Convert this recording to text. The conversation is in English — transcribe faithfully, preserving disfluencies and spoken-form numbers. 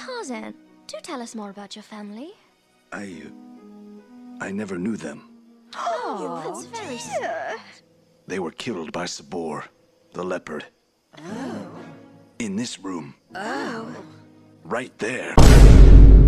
Tarzan, do tell us more about your family. I... I never knew them. Oh, that's very sad. They were killed by Sabor, the leopard. Oh. In this room. Oh. Right there.